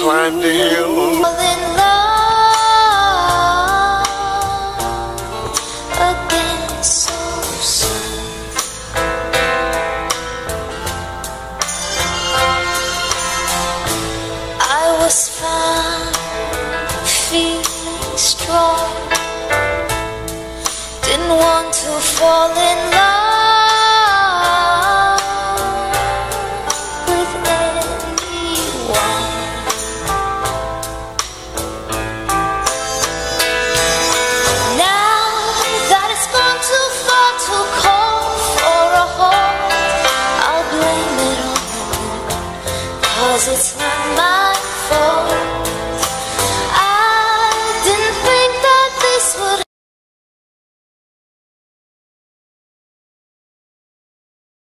climbed the hill. Fall in love again so soon. I was fine, feeling strong. Didn't want to fall in love with anyone. Now that it's gone too far, too cold for a hold, I'll blame it on you, 'cause it's not my fault.